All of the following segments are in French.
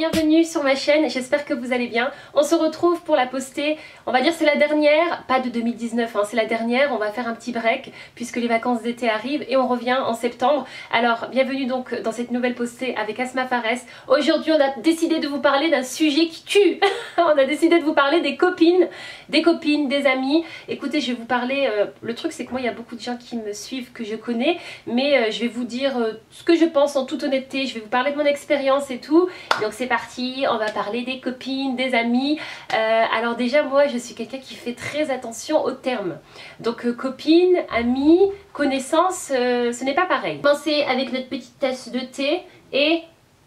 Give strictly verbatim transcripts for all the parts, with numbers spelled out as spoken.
bienvenue sur ma chaîne, j'espère que vous allez bien. On se retrouve pour la poster, on va dire c'est la dernière, pas de deux mille dix-neuf, hein, c'est la dernière, on va faire un petit break puisque les vacances d'été arrivent et on revient en septembre. Alors bienvenue donc dans cette nouvelle postée avec Asma Fares. Aujourd'hui on a décidé de vous parler d'un sujet qui tue. On a décidé de vous parler des copines, des copines, des amis. Écoutez, je vais vous parler, euh, le truc c'est que moi il y a beaucoup de gens qui me suivent, que je connais, mais euh, je vais vous dire euh, ce que je pense en toute honnêteté, je vais vous parler de mon expérience et tout. Donc c'est parti, on va parler des copines, des amis. Euh, alors déjà moi je suis quelqu'un qui fait très attention aux termes. Donc euh, copine, amis, connaissances, euh, ce n'est pas pareil. Commencer avec notre petite tasse de thé et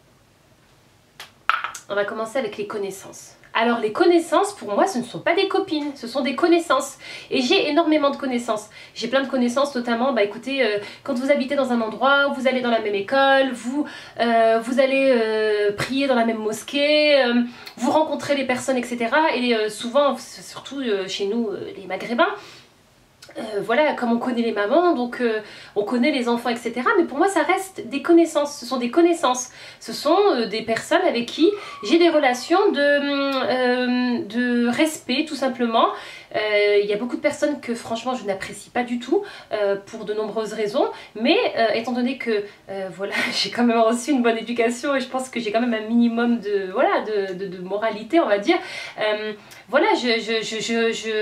on va commencer avec les connaissances. Alors les connaissances, pour moi, ce ne sont pas des copines, ce sont des connaissances. Et j'ai énormément de connaissances. J'ai plein de connaissances, notamment, bah écoutez, euh, quand vous habitez dans un endroit, vous allez dans la même école, vous, euh, vous allez euh, prier dans la même mosquée, euh, vous rencontrez les personnes, et cetera. Et euh, souvent, surtout euh, chez nous, euh, les Maghrébins, Euh, voilà, comme on connaît les mamans, donc euh, on connaît les enfants, et cetera. Mais pour moi, ça reste des connaissances. Ce sont des connaissances. Ce sont euh, des personnes avec qui j'ai des relations de, euh, de respect, tout simplement. Euh, il y a beaucoup de personnes que franchement je n'apprécie pas du tout euh, pour de nombreuses raisons, mais euh, étant donné que euh, voilà, j'ai quand même reçu une bonne éducation et je pense que j'ai quand même un minimum de, voilà, de, de, de moralité, on va dire, euh, voilà, je, je, je, je, je,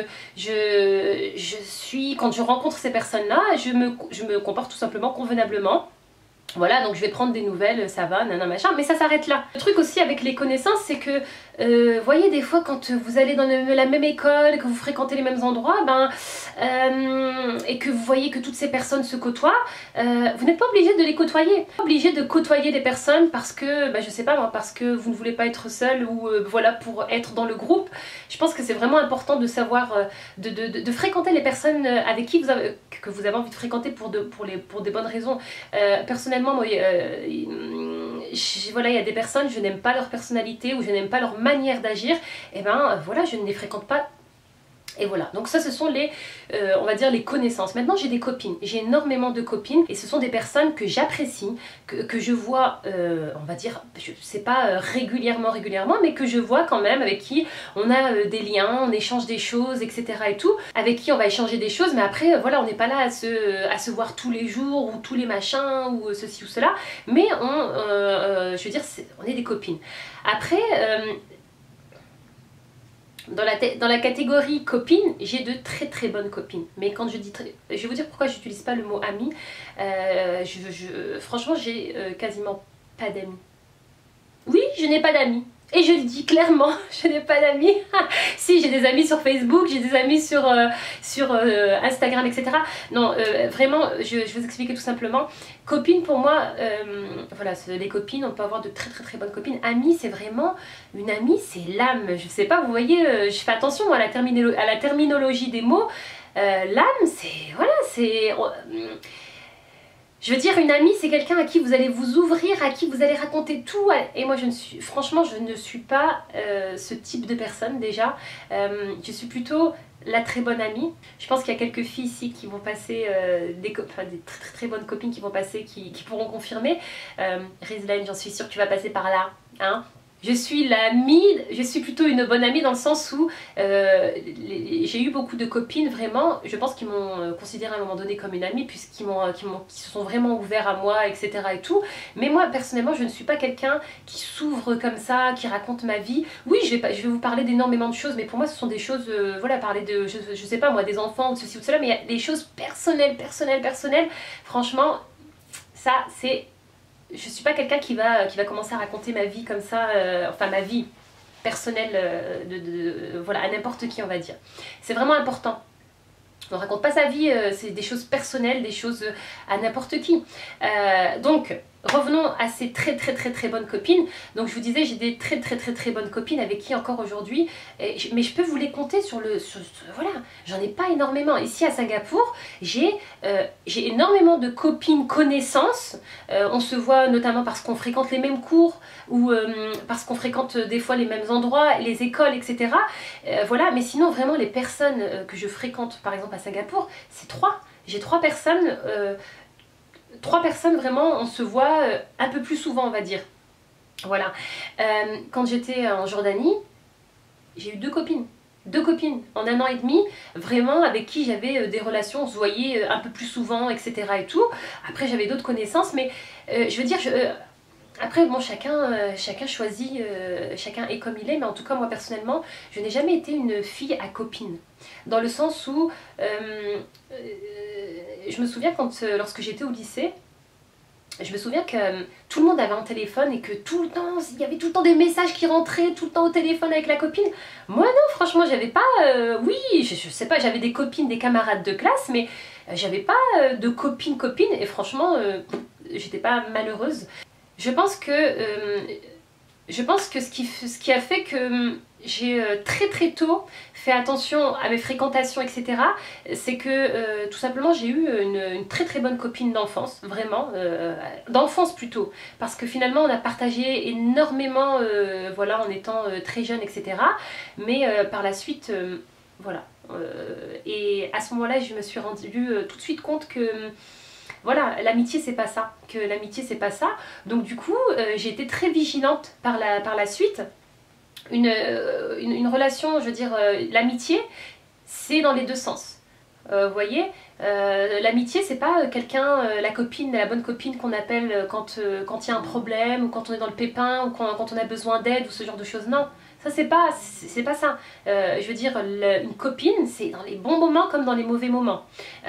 je, je suis, quand je rencontre ces personnes-là, je me, je me comporte tout simplement convenablement. Voilà, donc je vais prendre des nouvelles, ça va, nanana machin, mais ça s'arrête là. Le truc aussi avec les connaissances, c'est que, euh, voyez, des fois quand vous allez dans le, la même école, que vous fréquentez les mêmes endroits, ben, euh, et que vous voyez que toutes ces personnes se côtoient, euh, vous n'êtes pas obligé de les côtoyer. Pas obligé de côtoyer des personnes parce que, ben, je sais pas moi, parce que vous ne voulez pas être seul ou euh, voilà, pour être dans le groupe. Je pense que c'est vraiment important de savoir, euh, de, de, de, de fréquenter les personnes avec qui vous avez, que vous avez envie de fréquenter pour, de, pour, les, pour des bonnes raisons. Euh, personnellement, moi, euh, je, voilà, il y a des personnes, je n'aime pas leur personnalité ou je n'aime pas leur manière d'agir, et ben voilà, je ne les fréquente pas. Et voilà, donc ça ce sont les, euh, on va dire les connaissances. Maintenant j'ai des copines, j'ai énormément de copines et ce sont des personnes que j'apprécie, que, que je vois, euh, on va dire, je sais pas euh, régulièrement, régulièrement, mais que je vois quand même, avec qui on a euh, des liens, on échange des choses, et cetera et tout, avec qui on va échanger des choses, mais après euh, voilà, on n'est pas là à se, à se voir tous les jours ou tous les machins ou ceci ou cela, mais on, euh, euh, je veux dire, on est des copines. Après, euh, Dans la, dans la catégorie copine, j'ai de très très bonnes copines. Mais quand je dis très... Je vais vous dire pourquoi je n'utilise pas le mot ami. Euh, je, je, franchement, j'ai euh, quasiment pas d'amis. Oui, je n'ai pas d'amis. Et je le dis clairement, je n'ai pas d'amis. Si, j'ai des amis sur Facebook, j'ai des amis sur, euh, sur euh, Instagram, et cetera. Non, euh, vraiment, je, je vais vous expliquer tout simplement. Copine, pour moi, euh, voilà, les copines, on peut avoir de très très très bonnes copines. Amie, c'est vraiment, une amie, c'est l'âme. Je sais pas, vous voyez, euh, je fais attention moi, à, la terminolo à la terminologie des mots. Euh, l'âme, c'est, voilà, c'est... Euh, Je veux dire, une amie, c'est quelqu'un à qui vous allez vous ouvrir, à qui vous allez raconter tout. Et moi, je ne suis, franchement, je ne suis pas euh, ce type de personne déjà. Euh, je suis plutôt la très bonne amie. Je pense qu'il y a quelques filles ici qui vont passer, euh, des, enfin, des très, très très bonnes copines qui vont passer, qui, qui pourront confirmer. Euh, Rizlaine, j'en suis sûre que tu vas passer par là, hein. Je suis l'amie, je suis plutôt une bonne amie dans le sens où euh, j'ai eu beaucoup de copines vraiment, je pense qu'ils m'ont considéré à un moment donné comme une amie puisqu'ils m'ont, qu'ils m'ont, qu'ils se sont vraiment ouverts à moi, et cetera et tout. Mais moi personnellement je ne suis pas quelqu'un qui s'ouvre comme ça, qui raconte ma vie. Oui, je vais, pas, je vais vous parler d'énormément de choses, mais pour moi ce sont des choses, euh, voilà, parler de, je, je sais pas moi, des enfants ou de ceci ou de cela, mais il y a des choses personnelles, personnelles, personnelles. Franchement, ça c'est... Je suis pas quelqu'un qui va, qui va commencer à raconter ma vie comme ça, euh, enfin ma vie personnelle, euh, de, de, de, voilà, à n'importe qui on va dire. C'est vraiment important. On ne raconte pas sa vie, euh, c'est des choses personnelles, des choses euh, à n'importe qui. Euh, donc, revenons à ces très très très très bonnes copines. Donc je vous disais, j'ai des très très très très bonnes copines avec qui encore aujourd'hui, mais je peux vous les compter sur le... Sur, voilà, j'en ai pas énormément. Ici à Singapour, j'ai euh, j'ai énormément de copines connaissances. Euh, on se voit notamment parce qu'on fréquente les mêmes cours ou euh, parce qu'on fréquente des fois les mêmes endroits, les écoles, et cetera. Euh, voilà, mais sinon vraiment les personnes que je fréquente par exemple à Singapour, c'est trois. J'ai trois personnes... Euh, Trois personnes vraiment, on se voit un peu plus souvent on va dire. Voilà. Euh, quand j'étais en Jordanie, j'ai eu deux copines. Deux copines en un an et demi, vraiment avec qui j'avais des relations, on se voyait un peu plus souvent, et cetera et tout. Après j'avais d'autres connaissances, mais euh, je veux dire, je, euh, après bon chacun, euh, chacun choisit, euh, chacun est comme il est, mais en tout cas moi personnellement, je n'ai jamais été une fille à copine. Dans le sens où, euh, euh, je me souviens quand, euh, lorsque j'étais au lycée, je me souviens que euh, tout le monde avait un téléphone et que tout le temps, il y avait tout le temps des messages qui rentraient, tout le temps au téléphone avec la copine. Moi non, franchement, j'avais pas... Euh, oui, je, je sais pas, j'avais des copines, des camarades de classe, mais euh, j'avais pas euh, de copine-copine et franchement, euh, j'étais pas malheureuse. Je pense que... Euh, je pense que ce qui, ce qui a fait que j'ai euh, très très tôt fait attention à mes fréquentations, et cetera, c'est que euh, tout simplement j'ai eu une, une très très bonne copine d'enfance, vraiment, euh, d'enfance plutôt, parce que finalement on a partagé énormément, euh, voilà, en étant euh, très jeune, et cetera. Mais euh, par la suite, euh, voilà. Euh, et à ce moment-là, je me suis rendue euh, tout de suite compte que voilà, l'amitié c'est pas ça, que l'amitié c'est pas ça. Donc du coup, euh, j'ai été très vigilante par la, par la suite. Une, euh, une, une relation, je veux dire, euh, l'amitié, c'est dans les deux sens. Euh, vous voyez, euh, l'amitié c'est pas quelqu'un, euh, la copine, la bonne copine qu'on appelle quand euh, quand il y a un problème, ou quand on est dans le pépin, ou quand, quand on a besoin d'aide, ou ce genre de choses. Non, ça c'est pas, c'est pas ça. Euh, je veux dire, le, une copine, c'est dans les bons moments comme dans les mauvais moments.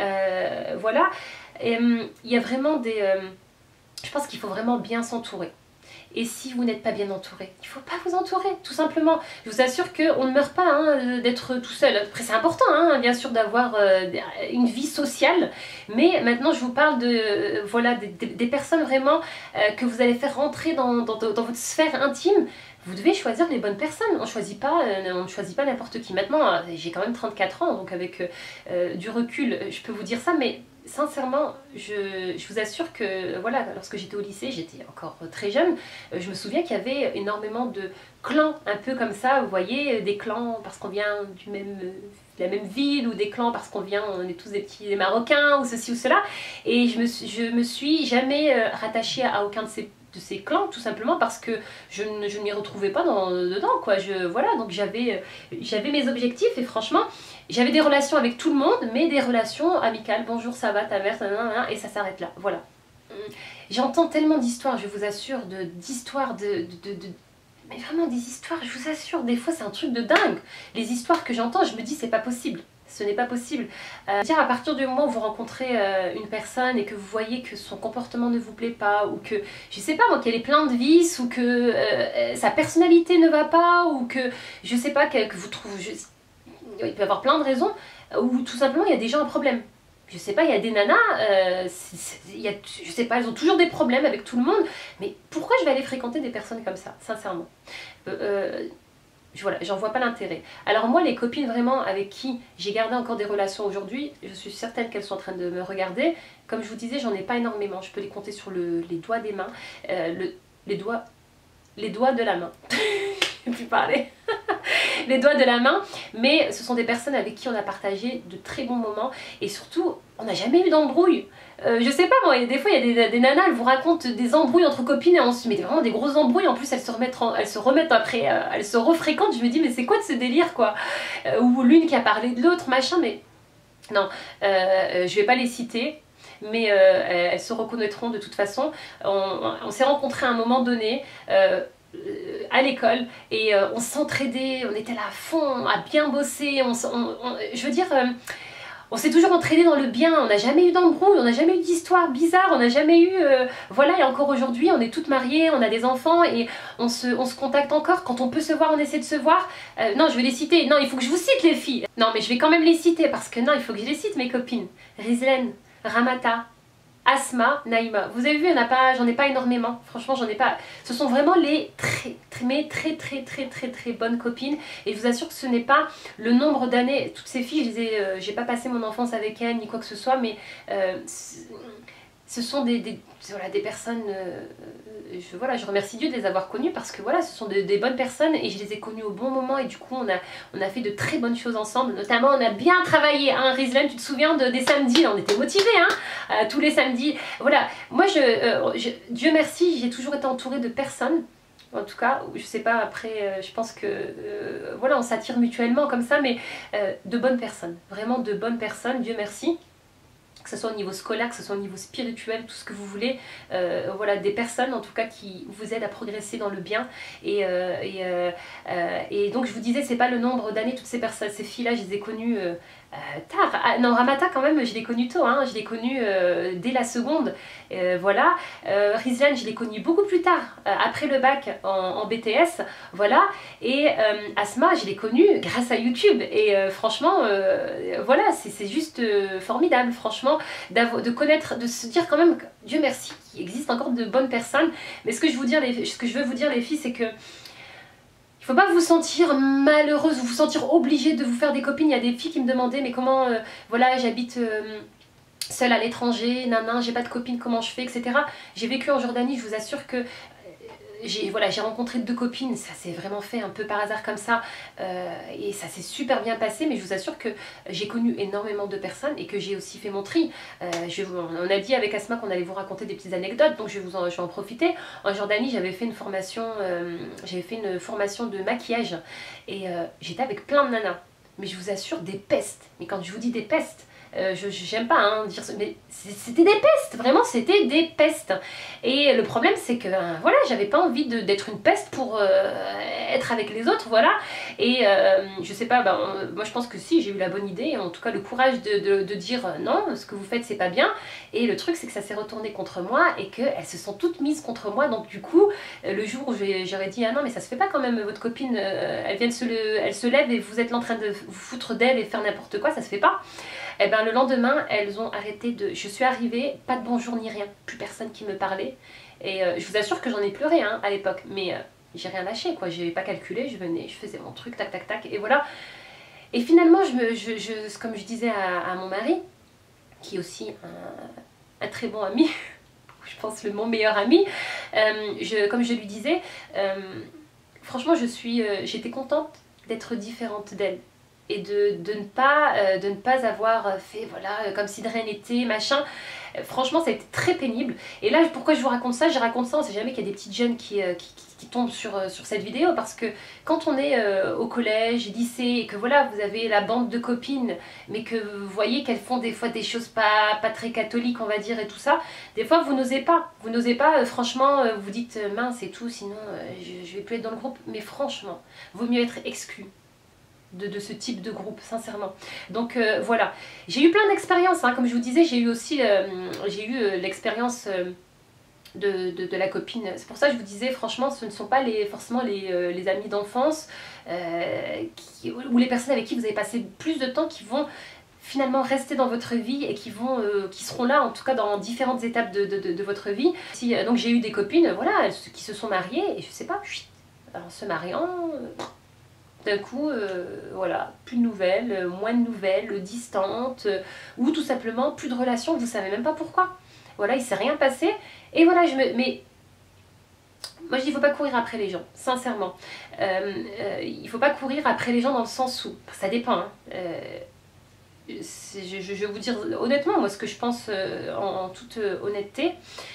Euh, voilà. Et il euh, y a vraiment des... Euh, je pense qu'il faut vraiment bien s'entourer. Et si vous n'êtes pas bien entouré, il ne faut pas vous entourer, tout simplement. Je vous assure qu'on ne meurt pas hein, d'être tout seul. Après, c'est important, hein, bien sûr, d'avoir euh, une vie sociale. Mais maintenant, je vous parle de, euh, voilà, des, des personnes vraiment euh, que vous allez faire rentrer dans, dans, dans votre sphère intime. Vous devez choisir les bonnes personnes. On choisit pas, euh, on ne choisit pas n'importe qui. Maintenant, euh, j'ai quand même trente-quatre ans, donc avec euh, du recul, je peux vous dire ça, mais sincèrement, je, je vous assure que, voilà, lorsque j'étais au lycée, j'étais encore très jeune, je me souviens qu'il y avait énormément de clans, un peu comme ça, vous voyez, des clans parce qu'on vient du même, de la même ville, ou des clans parce qu'on vient, on est tous des petits des Marocains, ou ceci ou cela, et je me, je me suis jamais rattachée à aucun de ces de ces clans, tout simplement parce que je ne, je ne m'y retrouvais pas dans, dedans, quoi. Je, voilà, donc j'avais j'avais mes objectifs, et franchement, j'avais des relations avec tout le monde, mais des relations amicales. Bonjour, ça va, ta mère, et ça s'arrête là, voilà. J'entends tellement d'histoires, je vous assure, d'histoires de, de, de, de, de... Mais vraiment des histoires, je vous assure, des fois c'est un truc de dingue. Les histoires que j'entends, je me dis c'est pas possible. Ce n'est pas possible. Euh, dire à partir du moment où vous rencontrez euh, une personne et que vous voyez que son comportement ne vous plaît pas, ou que, je sais pas moi, qu'elle est pleine de vices, ou que euh, sa personnalité ne va pas, ou que, je sais pas, que, que vous trouvez... Je... Il peut y avoir plein de raisons, ou tout simplement il y a déjà un problème. Je sais pas, il y a des nanas, euh, c est, c est, il y a, je sais pas, elles ont toujours des problèmes avec tout le monde, mais pourquoi je vais aller fréquenter des personnes comme ça, sincèrement euh, euh, Voilà, j'en vois pas l'intérêt. Alors moi, les copines vraiment avec qui j'ai gardé encore des relations aujourd'hui, je suis certaine qu'elles sont en train de me regarder. Comme je vous disais, j'en ai pas énormément, je peux les compter sur le, les doigts des mains, euh, le, les doigts, les doigts de la main. Je ne peux plus parler. Les doigts de la main, mais ce sont des personnes avec qui on a partagé de très bons moments, et surtout, on n'a jamais eu d'embrouille. Euh, je sais pas moi, des fois il y a des, des nanas, elles vous racontent des embrouilles entre copines, et on se met vraiment des grosses embrouilles, en plus elles se remettent, en, elles se remettent après, euh, elles se refréquentent, je me dis mais c'est quoi de ce délire quoi, euh, ou l'une qui a parlé de l'autre, machin, mais non, euh, je vais pas les citer, mais euh, elles se reconnaîtront de toute façon. On, on s'est rencontrés à un moment donné, euh, à l'école, et euh, on s'entraidait, on était là à fond, à bien bosser, on, on, on, je veux dire, euh, on s'est toujours entraîné dans le bien, on n'a jamais eu d'embrouille, on n'a jamais eu d'histoire bizarre, on n'a jamais eu, euh, voilà, et encore aujourd'hui, on est toutes mariées, on a des enfants, et on se, on se contacte encore, quand on peut se voir, on essaie de se voir. Euh, non, je vais les citer, non, il faut que je vous cite les filles, non, mais je vais quand même les citer, parce que non, il faut que je les cite mes copines. Rizlen, Ramata, Asma, Naïma. Vous avez vu, j'en ai pas énormément. Franchement, j'en ai pas. Ce sont vraiment les très, très, mais très, très, très, très, très bonnes copines. Et je vous assure que ce n'est pas le nombre d'années. Toutes ces filles, je les ai, euh, j'ai pas passé mon enfance avec elles ni quoi que ce soit, mais euh, ce sont des, des, voilà, des personnes. Euh, je, voilà, je remercie Dieu de les avoir connues, parce que voilà, ce sont de, des bonnes personnes, et je les ai connues au bon moment, et du coup, on a, on a fait de très bonnes choses ensemble. Notamment, on a bien travaillé. Hein, Rizlen, tu te souviens de, des samedis, on était motivés, hein, euh, tous les samedis. Voilà, moi, je, euh, je, Dieu merci, j'ai toujours été entourée de personnes En tout cas, je sais pas, après, euh, je pense que, euh, voilà, on s'attire mutuellement comme ça, mais euh, de bonnes personnes, vraiment de bonnes personnes, Dieu merci. Que ce soit au niveau scolaire, que ce soit au niveau spirituel, tout ce que vous voulez, euh, voilà, des personnes en tout cas qui vous aident à progresser dans le bien. Et, euh, et, euh, euh, et donc je vous disais, c'est pas le nombre d'années, toutes ces personnes, ces filles-là, je les ai connues euh, euh, tard. Ah, non, Ramata quand même, je l'ai connue tôt, hein, je l'ai connue euh, dès la seconde, euh, voilà. Euh, Rizlan, je l'ai connue beaucoup plus tard, euh, après le bac en, en B T S, voilà. Et euh, Asma, je l'ai connue grâce à YouTube, et euh, franchement, euh, voilà, c'est juste euh, formidable, franchement, de connaître, de se dire quand même, Dieu merci, qu'il existe encore de bonnes personnes. Mais ce que je, vous dire, les, ce que je veux vous dire les filles, c'est que il faut pas vous sentir malheureuse, vous sentir obligée de vous faire des copines. Il y a des filles qui me demandaient, mais comment, euh, voilà, j'habite euh, seule à l'étranger, nanan, j'ai pas de copine, comment je fais, et cetera. J'ai vécu en Jordanie, je vous assure que j'ai voilà, j'ai rencontré deux copines, ça s'est vraiment fait un peu par hasard comme ça, euh, et ça s'est super bien passé, mais je vous assure que j'ai connu énormément de personnes et que j'ai aussi fait mon tri. Euh, je, on a dit avec Asma qu'on allait vous raconter des petites anecdotes, donc je vais, vous en, je vais en profiter. En Jordanie, j'avais fait une formation, euh, j'avais fait une formation de maquillage, et euh, j'étais avec plein de nanas, mais je vous assure des pestes, mais quand je vous dis des pestes, Euh, je j'aime pas hein, dire ça, mais c'était des pestes, vraiment c'était des pestes. Et le problème c'est que euh, voilà, j'avais pas envie d'être une peste pour euh, être avec les autres, voilà. Et euh, je sais pas, ben, moi je pense que si, j'ai eu la bonne idée, en tout cas le courage de, de, de dire euh, non, ce que vous faites c'est pas bien. Et le truc c'est que ça s'est retourné contre moi et qu'elles se sont toutes mises contre moi, donc du coup, le jour où j'aurais dit ah non mais ça se fait pas quand même, votre copine, euh, elle vient de se, le, elle se lève et vous êtes là en train de vous foutre d'elle et faire n'importe quoi, ça se fait pas. Et ben le lendemain, elles ont arrêté de... Je suis arrivée, pas de bonjour ni rien, plus personne qui me parlait. Et euh, je vous assure que j'en ai pleuré hein, à l'époque, mais euh, j'ai rien lâché, quoi. J'ai pas calculé, je venais, je faisais mon truc, tac, tac, tac, et voilà. Et finalement, je me, je, je, comme je disais à, à mon mari, qui est aussi un, un très bon ami, je pense le mon meilleur ami, euh, je, comme je lui disais, euh, franchement, je suis, euh, j'étais contente d'être différente d'elle. Et de, de, ne pas, euh, de ne pas avoir fait, voilà, comme si de rien n'était, machin. Euh, franchement, ça a été très pénible. Et là, pourquoi je vous raconte ça? Je raconte ça, on sait jamais qu'il y a des petites jeunes qui, euh, qui, qui, qui tombent sur, euh, sur cette vidéo. Parce que quand on est euh, au collège, lycée, et que voilà, vous avez la bande de copines, mais que vous voyez qu'elles font des fois des choses pas, pas très catholiques, on va dire, et tout ça, des fois, vous n'osez pas. Vous n'osez pas, euh, franchement, euh, vous dites, euh, mince et tout, sinon, euh, je, je vais plus être dans le groupe. Mais franchement, vaut mieux être exclu. De, de ce type de groupe, sincèrement. Donc euh, voilà, j'ai eu plein d'expériences, hein. Comme je vous disais, j'ai eu aussi euh, j'ai eu euh, l'expérience euh, de, de, de la copine. C'est pour ça que je vous disais, franchement, ce ne sont pas les, forcément les, euh, les amis d'enfance euh, ou les personnes avec qui vous avez passé plus de temps qui vont finalement rester dans votre vie et qui vont euh, qui seront là en tout cas dans différentes étapes de, de, de, de votre vie. Si, euh, donc j'ai eu des copines, voilà, qui se sont mariées et je sais pas, en se mariant... Euh, d'un coup, euh, voilà, plus de nouvelles, euh, moins de nouvelles, euh, distantes, euh, ou tout simplement plus de relations, vous savez même pas pourquoi. Voilà, il s'est rien passé, et voilà, je me... Mais moi je dis, il faut pas courir après les gens, sincèrement. Euh, euh, il faut pas courir après les gens dans le sens où, ça dépend, hein, euh, je, je, je vais vous dire honnêtement, moi ce que je pense euh, en, en toute honnêteté,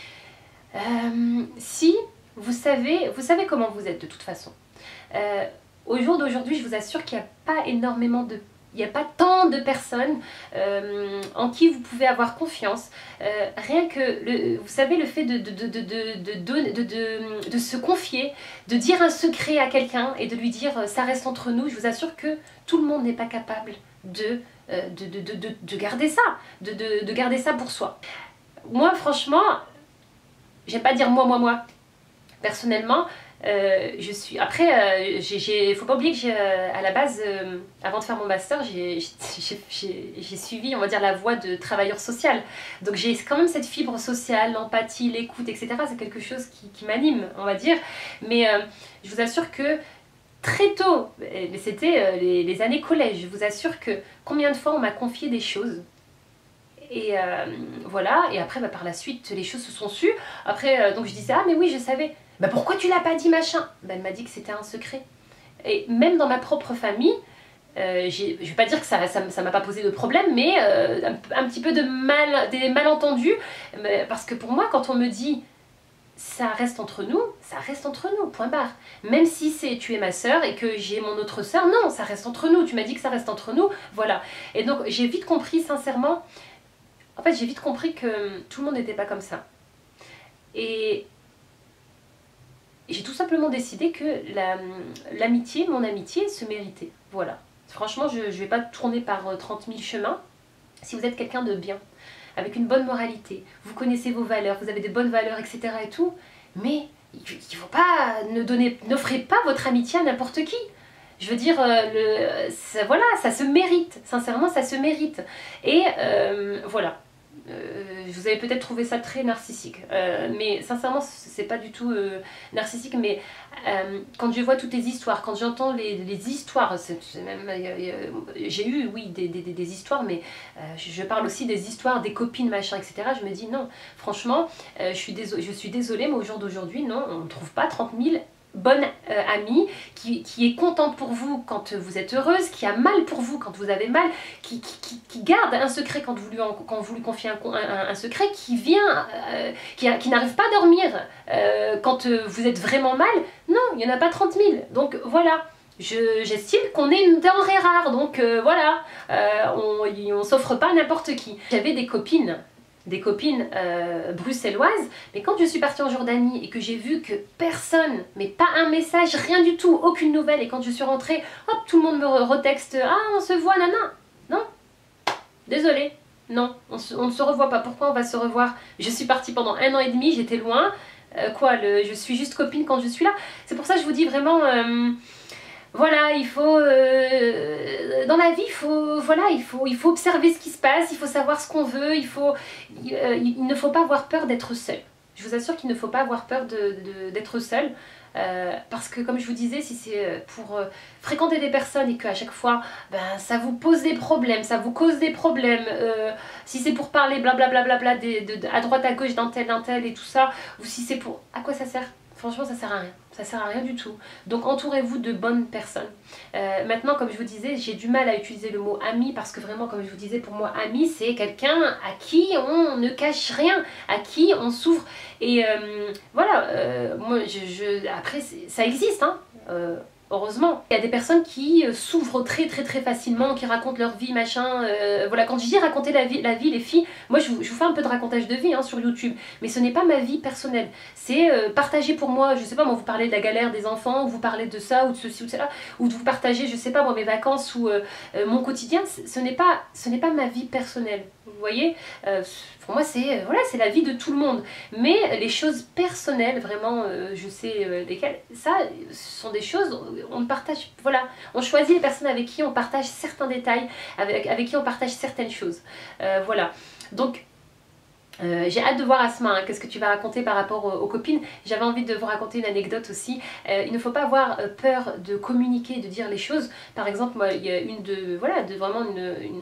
euh, si vous savez, vous savez comment vous êtes de toute façon. Euh, Au jour d'aujourd'hui, je vous assure qu'il n'y a pas énormément de... Il n'y a pas tant de personnes euh, en qui vous pouvez avoir confiance. Euh, rien que, le, vous savez, le fait de, de, de, de, de, de, de, de, de se confier, de dire un secret à quelqu'un et de lui dire « ça reste entre nous », je vous assure que tout le monde n'est pas capable de, euh, de, de, de, de, de garder ça, de, de, de garder ça pour soi. Moi, franchement, j'aime pas dire « moi, moi, moi ». Personnellement, Euh, je suis... Après, euh, il faut pas oublier que j'ai, euh, à la base, euh, avant de faire mon master, j'ai suivi, on va dire, la voie de travailleur social. Donc j'ai quand même cette fibre sociale, l'empathie, l'écoute, et cetera. C'est quelque chose qui, qui m'anime, on va dire. Mais euh, je vous assure que très tôt, c'était euh, les, les années collège, je vous assure que combien de fois on m'a confié des choses. Et euh, voilà, et après bah, par la suite les choses se sont sues. Après euh, donc je disais ah mais oui je savais. Bah pourquoi tu l'as pas dit machin? Bah elle m'a dit que c'était un secret. Et même dans ma propre famille, euh, je vais pas dire que ça ça, ça m'a pas posé de problème, mais euh, un, un petit peu de mal, des malentendus. Parce que pour moi quand on me dit ça reste entre nous, ça reste entre nous, point barre. Même si c'est tu es ma sœur et que j'ai mon autre sœur, non, ça reste entre nous. Tu m'as dit que ça reste entre nous, voilà. Et donc j'ai vite compris, sincèrement, en fait j'ai vite compris que tout le monde n'était pas comme ça. Et j'ai tout simplement décidé que l'amitié, la, mon amitié, se méritait, voilà. Franchement, je ne vais pas tourner par trente mille chemins. Si vous êtes quelqu'un de bien, avec une bonne moralité, vous connaissez vos valeurs, vous avez des bonnes valeurs, et cetera et tout, mais il ne faut pas, ne donner, n'offrez pas votre amitié à n'importe qui. Je veux dire, euh, le, ça, voilà, ça se mérite, sincèrement, ça se mérite. Et euh, voilà. Euh, vous avez peut-être trouvé ça très narcissique, euh, mais sincèrement c'est pas du tout euh, narcissique, mais euh, quand je vois toutes les histoires, quand j'entends les, les histoires, même euh, j'ai eu oui des, des, des histoires, mais euh, je parle aussi des histoires des copines machin etc, je me dis non, franchement euh, je, suis désolée, je suis désolée mais au jour d'aujourd'hui non, on ne trouve pas trente mille bonne euh, amie, qui, qui est contente pour vous quand vous êtes heureuse, qui a mal pour vous quand vous avez mal, qui, qui, qui garde un secret quand vous lui, en, quand vous lui confiez un, un, un secret, qui vient, euh, qui, qui n'arrive pas à dormir euh, quand euh, vous êtes vraiment mal. Non, il n'y en a pas trente mille. Donc voilà. J'estime qu'on est une denrée rare, donc euh, voilà, euh, on ne s'offre pas à n'importe qui. J'avais des copines des copines euh, bruxelloises, mais quand je suis partie en Jordanie et que j'ai vu que personne, mais pas un message, rien du tout, aucune nouvelle, et quand je suis rentrée, hop, tout le monde me retexte, ah on se voit, nana, non, désolée, non, on, se, on ne se revoit pas, pourquoi on va se revoir? Je suis partie pendant un an et demi, j'étais loin, euh, quoi, le, je suis juste copine quand je suis là, c'est pour ça que je vous dis vraiment... Euh, Voilà, il faut, euh, dans la vie, il faut, voilà, il faut, il faut observer ce qui se passe, il faut savoir ce qu'on veut, il, faut, il, euh, il ne faut pas avoir peur d'être seul. Je vous assure qu'il ne faut pas avoir peur d'être seul, euh, parce que comme je vous disais, si c'est pour euh, fréquenter des personnes et qu'à chaque fois, ben, ça vous pose des problèmes, ça vous cause des problèmes, euh, si c'est pour parler blablabla, bla bla bla, de, de, de, à droite à gauche d'un tel, d'un tel et tout ça, ou si c'est pour... À quoi ça sert? Franchement, ça sert à rien. Ça sert à rien du tout. Donc entourez-vous de bonnes personnes. Euh, maintenant, comme je vous disais, j'ai du mal à utiliser le mot ami parce que vraiment, comme je vous disais, pour moi, ami, c'est quelqu'un à qui on ne cache rien, à qui on s'ouvre. Et euh, voilà, euh, moi, je, je, après, ça existe, hein. Euh, Heureusement. Il y a des personnes qui s'ouvrent très très très facilement, qui racontent leur vie, machin. Euh, voilà, quand je dis raconter la vie, la vie, les filles, moi je vous, je vous fais un peu de racontage de vie hein, sur YouTube, mais ce n'est pas ma vie personnelle. C'est euh, partager pour moi, je sais pas moi, vous parlez de la galère des enfants, ou vous parlez de ça, ou de ceci, ou de cela, ou de vous partager, je sais pas moi, mes vacances, ou euh, euh, mon quotidien, ce n'est pas, ce n'est pas ma vie personnelle. Vous voyez, euh, pour moi c'est euh, voilà, c'est la vie de tout le monde. Mais les choses personnelles, vraiment, euh, je sais euh, lesquelles, ça, ce sont des choses, on partage, voilà, on choisit les personnes avec qui on partage certains détails, avec, avec qui on partage certaines choses. Euh, voilà, donc... Euh, j'ai hâte de voir Asma, hein, qu'est-ce que tu vas raconter par rapport aux, aux copines. J'avais envie de vous raconter une anecdote aussi. Euh, il ne faut pas avoir euh, peur de communiquer, de dire les choses. Par exemple, moi, il y a une de, voilà, de vraiment une, une,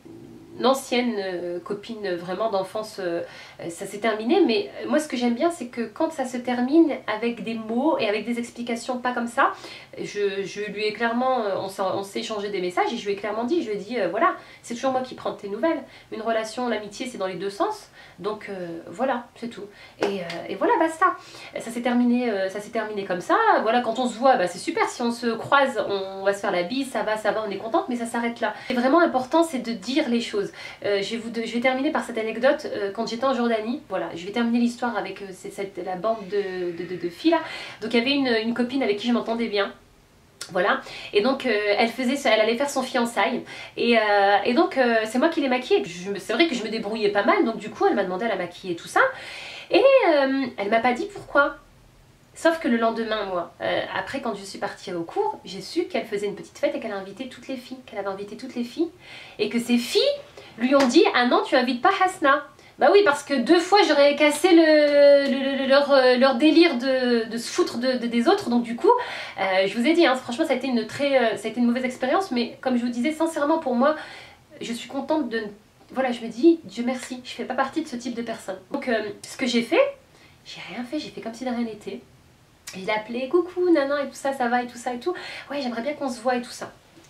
une ancienne euh, copine vraiment d'enfance, euh, ça s'est terminé. Mais euh, moi, ce que j'aime bien, c'est que quand ça se termine avec des mots et avec des explications, pas comme ça, je, je lui ai clairement, on s'est échangé des messages et je lui ai clairement dit, je lui ai dit, euh, voilà, c'est toujours moi qui prends tes nouvelles. Une relation, l'amitié, c'est dans les deux sens. Donc euh, voilà, c'est tout. Et, euh, et voilà, basta. Ça s'est terminé, euh, ça s'est terminé comme ça. Voilà, quand on se voit, bah, c'est super. Si on se croise, on va se faire la bise, ça va, ça va, on est contente, mais ça s'arrête là. Et vraiment important, c'est de dire les choses. Euh, je, vais vous, je vais terminer par cette anecdote. Euh, quand j'étais en Jordanie, voilà, je vais terminer l'histoire avec euh, cette, la bande de, de, de, de filles là. Donc il y avait une, une copine avec qui je m'entendais bien. Voilà, et donc euh, elle faisait ça, elle allait faire son fiançailles et, euh, et donc euh, c'est moi qui l'ai maquillée. C'est vrai que je me débrouillais pas mal, donc du coup elle m'a demandé à la maquiller et tout ça, et euh, elle m'a pas dit pourquoi. Sauf que le lendemain, moi, euh, après quand je suis partie au cours, j'ai su qu'elle faisait une petite fête et qu'elle a invité toutes les filles, qu'elle avait invité toutes les filles, et que ces filles lui ont dit ah non tu invites pas Hasna. Bah oui, parce que deux fois j'aurais cassé le, le, le, leur, leur délire de, de se foutre de, de, des autres, donc du coup, euh, je vous ai dit, hein, franchement ça a été une très, euh, ça a été une mauvaise expérience, mais comme je vous disais, sincèrement pour moi, je suis contente de, voilà, je me dis, Dieu merci, je fais pas partie de ce type de personne. Donc euh, ce que j'ai fait, j'ai rien fait, j'ai fait comme si de rien n'était. Je l'ai appelé, coucou, nanan, et tout ça, ça va, et tout ça, et tout. Ouais, j'aimerais bien qu'on se voit, et tout ça.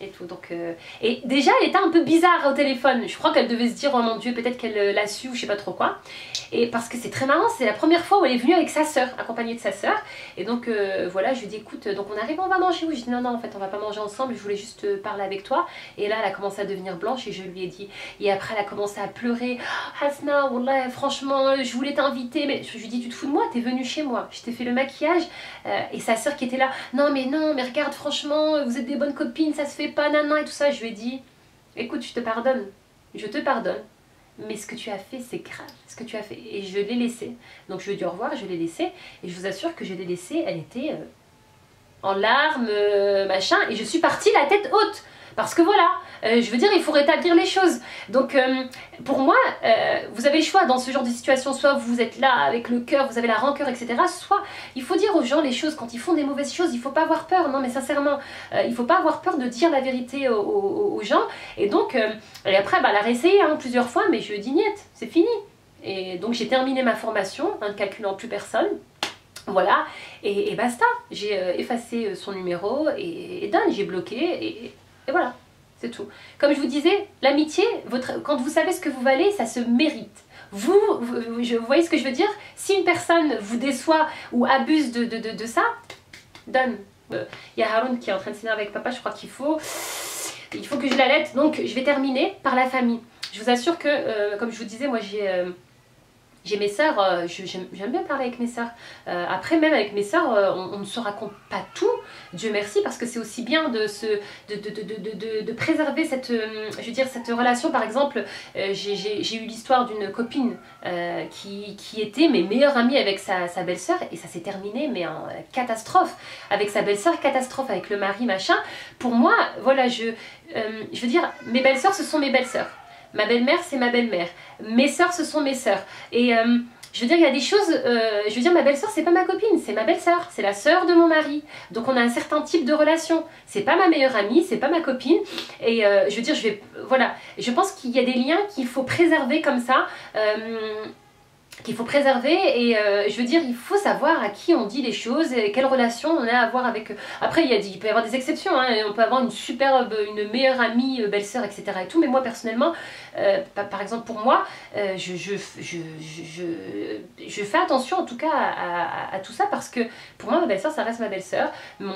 et tout. Donc, euh... et déjà elle était un peu bizarre au téléphone, je crois qu'elle devait se dire oh mon dieu peut-être qu'elle l'a su ou je sais pas trop quoi, et parce que c'est très marrant, c'est la première fois où elle est venue avec sa soeur, accompagnée de sa soeur, et donc euh, voilà, je lui dis écoute, donc on arrive, on va manger où? Je dis non non en fait on va pas manger ensemble, je voulais juste parler avec toi, et là elle a commencé à devenir blanche et je lui ai dit, et après elle a commencé à pleurer, oh, Hasna wallah franchement je voulais t'inviter, mais je lui dis tu te fous de moi, t'es venue chez moi, je t'ai fait le maquillage, euh, et sa soeur qui était là, non mais non mais regarde franchement vous êtes des bonnes copines, ça se fait pas, nan, nan, et tout ça. Je lui ai dit, écoute, je te pardonne, je te pardonne, mais ce que tu as fait, c'est grave, ce que tu as fait. Et je l'ai laissé. Donc je lui ai dit au revoir, je l'ai laissé, et je vous assure que je l'ai laissée, elle était euh, en larmes, euh, machin, et je suis partie la tête haute. Parce que voilà, euh, je veux dire, il faut rétablir les choses. Donc, euh, pour moi, euh, vous avez le choix dans ce genre de situation. Soit vous êtes là avec le cœur, vous avez la rancœur, et cetera. Soit il faut dire aux gens les choses. Quand ils font des mauvaises choses, il ne faut pas avoir peur. Non, mais sincèrement, euh, il ne faut pas avoir peur de dire la vérité aux, aux, aux gens. Et donc, euh, et après, bah, elle a réessayé hein, plusieurs fois, mais je lui ai dit, niet, c'est fini. Et donc, j'ai terminé ma formation, hein, ne calculant plus personne. Voilà, et, et basta. J'ai euh, effacé son numéro et, et done, j'ai bloqué. Et, Et voilà, c'est tout. Comme je vous disais, l'amitié, votre, quand vous savez ce que vous valez, ça se mérite. Vous, vous, je, vous voyez ce que je veux dire? Si une personne vous déçoit ou abuse de, de, de, de ça, donne. Il euh, y a Haroun qui est en train de s'énerver avec papa, je crois qu'il faut... Il faut que je l'allaite, donc je vais terminer par la famille. Je vous assure que, euh, comme je vous disais, moi j'ai... Euh, J'ai mes sœurs, euh, j'aime bien parler avec mes sœurs. Euh, après, même avec mes sœurs, euh, on, on ne se raconte pas tout, Dieu merci, parce que c'est aussi bien de, se, de, de, de, de, de, de préserver cette, euh, je veux dire, cette relation. Par exemple, euh, j'ai eu l'histoire d'une copine euh, qui, qui était mes meilleures amies avec sa, sa belle-sœur, et ça s'est terminé, mais en catastrophe. Avec sa belle-sœur, catastrophe avec le mari, machin. Pour moi, voilà, je, euh, je veux dire, mes belles-sœurs, ce sont mes belles-sœurs. Ma belle-mère, c'est ma belle-mère. Mes sœurs, ce sont mes sœurs. Et euh, je veux dire, il y a des choses... Euh, je veux dire, ma belle-sœur, c'est pas ma copine, c'est ma belle-sœur. C'est la sœur de mon mari. Donc on a un certain type de relation. C'est pas ma meilleure amie, c'est pas ma copine. Et euh, je veux dire, je vais... Voilà. Je pense qu'il y a des liens qu'il faut préserver comme ça. Euh, qu'il faut préserver, et euh, je veux dire, il faut savoir à qui on dit les choses et quelle relation on a à avoir avec eux. Après, il, y a, il peut y avoir des exceptions, hein, on peut avoir une superbe, une meilleure amie, belle-sœur, et cetera et tout, mais moi personnellement, euh, par exemple pour moi, euh, je, je, je, je, je fais attention en tout cas à, à, à tout ça, parce que pour moi ma belle-sœur ça reste ma belle-sœur,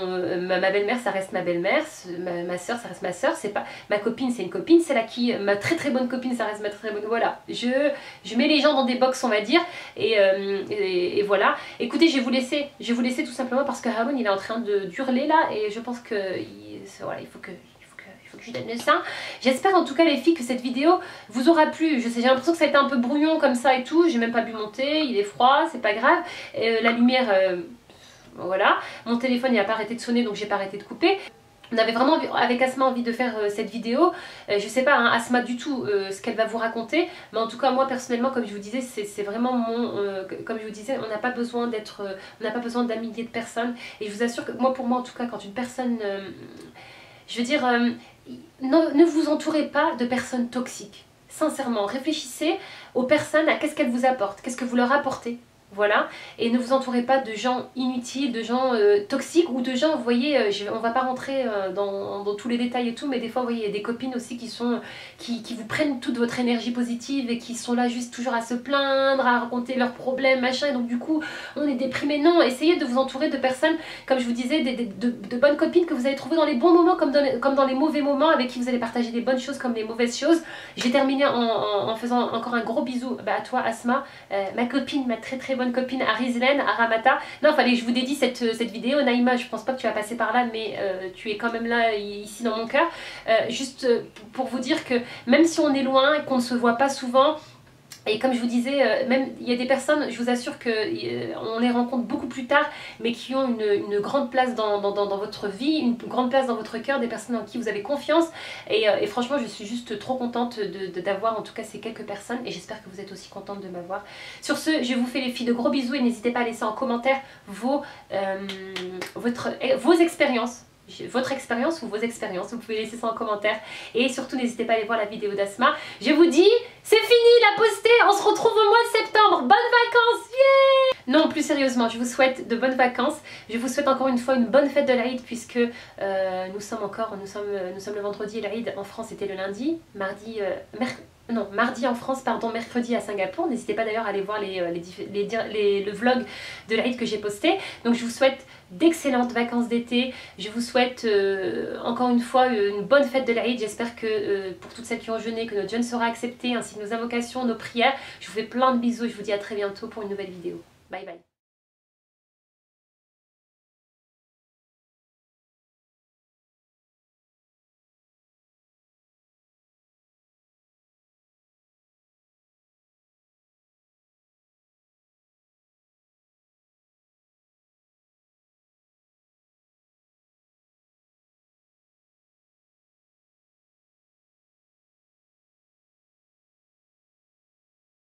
ma, ma belle-mère ça reste ma belle-mère, ma, ma soeur ça reste ma soeur, c'est pas ma copine, c'est une copine, c'est la qui, ma très très bonne copine ça reste ma très bonne, voilà, je, je mets les gens dans des box on va dire. Et, euh, et, et voilà, écoutez, je vais vous laisser, je vais vous laisser tout simplement parce que Haroun il est en train de d'hurler là, et je pense que il, voilà, il faut que il faut que, il faut que je lui donne ça. J'espère en tout cas les filles que cette vidéo vous aura plu. Je sais, j'ai l'impression que ça a été un peu brouillon comme ça et tout, j'ai même pas pu monter, il est froid, c'est pas grave. Euh, la lumière, euh, voilà, mon téléphone il a pas arrêté de sonner donc j'ai pas arrêté de couper. On avait vraiment avec Asma envie de faire euh, cette vidéo. Euh, je sais pas hein, Asma du tout euh, ce qu'elle va vous raconter, mais en tout cas moi personnellement, comme je vous disais, c'est vraiment mon, euh, comme je vous disais, on n'a pas besoin d'être, euh, on n'a pas besoin d'un millier de personnes, et je vous assure que moi, pour moi en tout cas, quand une personne, euh, je veux dire, euh, ne, ne vous entourez pas de personnes toxiques. Sincèrement, réfléchissez aux personnes, à qu'est-ce qu'elles vous apportent, qu'est-ce que vous leur apportez. Voilà, et ne vous entourez pas de gens inutiles, de gens euh, toxiques, ou de gens, vous voyez, euh, je, on va pas rentrer euh, dans, dans tous les détails et tout, mais des fois, vous voyez, il y a des copines aussi qui sont, qui, qui vous prennent toute votre énergie positive et qui sont là juste toujours à se plaindre, à raconter leurs problèmes, machin, et donc du coup, on est déprimé. Non, essayez de vous entourer de personnes, comme je vous disais, de, de, de, de bonnes copines que vous allez trouver dans les bons moments comme dans les, comme dans les mauvais moments, avec qui vous allez partager les bonnes choses comme les mauvaises choses. J'ai terminé en, en, en faisant encore un gros bisou bah, à toi, Asma, euh, ma copine, ma très très bonne copine, à Rizlen, à Ramata. Non, fallait que je vous dédie cette, cette vidéo. Naïma, je pense pas que tu vas passer par là, mais euh, tu es quand même là, ici dans mon cœur. Euh, juste pour vous dire que même si on est loin et qu'on ne se voit pas souvent, et comme je vous disais, euh, même il y a des personnes, je vous assure qu'on euh, les rencontre beaucoup plus tard, mais qui ont une, une grande place dans, dans, dans, dans votre vie, une grande place dans votre cœur, des personnes en qui vous avez confiance. Et, euh, et franchement, je suis juste trop contente d'avoir de, de, en tout cas ces quelques personnes, et j'espère que vous êtes aussi contente de m'avoir. Sur ce, je vous fais les filles de gros bisous, et n'hésitez pas à laisser en commentaire vos, euh, votre, vos expériences. Votre expérience ou vos expériences, vous pouvez laisser ça en commentaire, et surtout n'hésitez pas à aller voir la vidéo d'Asma. Je vous dis, c'est fini la postée, on se retrouve au mois de septembre, bonnes vacances, yeah! Non, plus sérieusement, je vous souhaite de bonnes vacances. Je vous souhaite encore une fois une bonne fête de l'Aïd puisque euh, nous sommes encore, nous sommes, nous sommes le vendredi et l'Aïd en France c'était le lundi, mardi, euh, mercredi. Non, mardi en France, pardon, mercredi à Singapour. N'hésitez pas d'ailleurs à aller voir les, les, les, les, le vlog de l'Aïd que j'ai posté. Donc je vous souhaite d'excellentes vacances d'été. Je vous souhaite euh, encore une fois une bonne fête de l'Aïd. J'espère que euh, pour toutes celles qui ont jeûné, que notre jeûne sera accepté, ainsi que nos invocations, nos prières. Je vous fais plein de bisous et je vous dis à très bientôt pour une nouvelle vidéo. Bye bye.